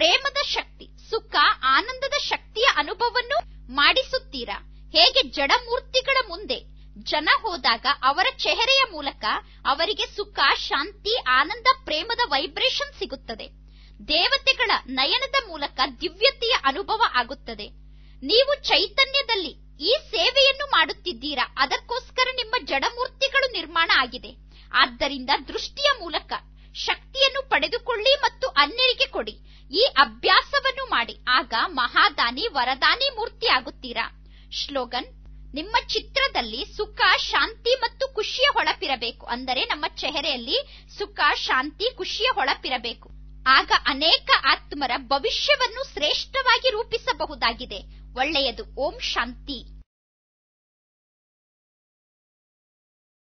ಜನ ಹೋದಾಗ ಅವರ ಚೆಹರೆಯ ಮೂಲಕ ಅವರಿಗೆ ಸುಖ, ಶಾಂತಿ, ಆನಂದ, ಪ್ರೇಮದ ವೈಬ್ರೇಷನ್ ಸಿಗುತ್ತದೆ. ದೇವತೆಗಳ ನಯನದ ಮೂಲಕ ದಿವ್ಯತೆಯ ಅನುಭವ ಆಗುತ್ತದೆ. ನೀವು ಚೈತನ್ಯದಲ್ಲಿ ಈ ಸೇವೆಯನ್ನು ಮಾಡುತ್ತಿದ್ದೀರಾ, ಅದಕ್ಕೋಸ್ಕರ ನಿಮ್ಮ ಜಡಮೂರ್ತಿಗಳು ನಿರ್ಮಾಣ ಆಗಿದೆ. ಆದ್ದರಿಂದ ದೃಷ್ಟಿಯ ಮೂಲಕ ಶಕ್ತಿಯನ್ನು ಪಡೆದುಕೊಳ್ಳಿ ಮತ್ತು ಅನ್ಯರಿಗೆ ಕೊಡಿ. ಈ ಅಭ್ಯಾಸವನ್ನು ಮಾಡಿ, ಆಗ ಮಹಾದಾನಿ, ವರದಾನಿ ಮೂರ್ತಿ ಆಗುತ್ತೀರಾ. ಶ್ಲೋಗನ್: ನಿಮ್ಮ ಚಿತ್ರದಲ್ಲಿ ಸುಖ, ಶಾಂತಿ ಮತ್ತು ಖುಷಿಯ ಹೊಳಪಿರಬೇಕು. ಅಂದರೆ ನಮ್ಮ ಚೆಹರೆಯಲ್ಲಿ ಸುಖ, ಶಾಂತಿ, ಖುಷಿಯ ಹೊಳಪಿರಬೇಕು. ಆಗ ಅನೇಕ ಆತ್ಮರ ಭವಿಷ್ಯವನ್ನು ಶ್ರೇಷ್ಠವಾಗಿ ರೂಪಿಸಬಹುದಾಗಿದೆ. ಒಳ್ಳೆಯದು. ಓಂ ಶಾಂತಿ.